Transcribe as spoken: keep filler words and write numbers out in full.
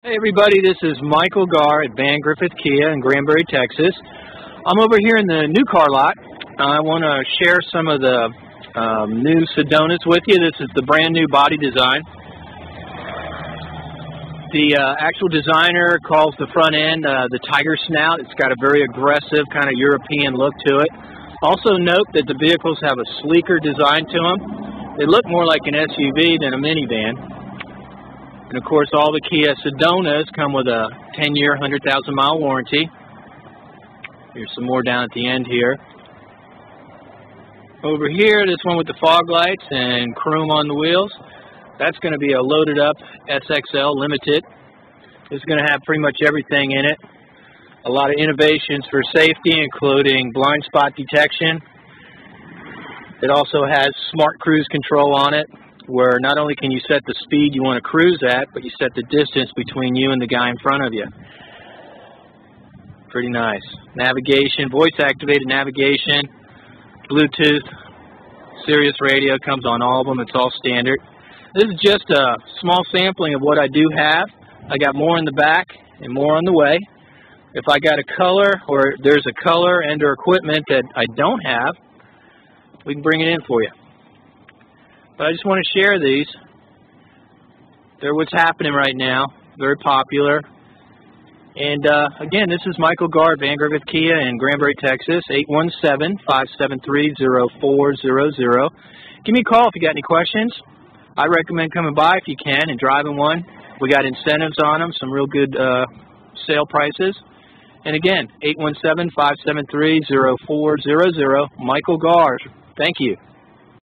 Hey everybody, this is Michael Gar at Van Griffith Kia in Granbury, Texas. I'm over here in the new car lot. I want to share some of the um, new Sedonas with you. This is the brand new body design. The uh, actual designer calls the front end uh, the Tiger Snout. It's got a very aggressive kind of European look to it. Also note that the vehicles have a sleeker design to them. They look more like an S U V than a minivan. And of course, all the Kia Sedonas come with a ten year, one hundred thousand mile warranty. Here's some more down at the end here. Over here, this one with the fog lights and chrome on the wheels. That's going to be a loaded up S X L Limited. It's going to have pretty much everything in it. A lot of innovations for safety, including blind spot detection. It also has smart cruise control on it, where not only can you set the speed you want to cruise at, but you set the distance between you and the guy in front of you. Pretty nice. Navigation, voice-activated navigation, Bluetooth, Sirius radio comes on all of them. It's all standard. This is just a small sampling of what I do have. I got more in the back and more on the way. If I got a color, or there's a color and or equipment that I don't have, we can bring it in for you. But I just want to share these. They're what's happening right now. Very popular. And uh, again, this is Michael Gar, Van Griffith Kia in Granbury, Texas, eight one seven, five seven three, zero four zero zero. Give me a call if you got any questions. I recommend coming by if you can and driving one. We got incentives on them, some real good uh, sale prices. And again, eight one seven, five seven three, zero four zero zero, Michael Gar. Thank you.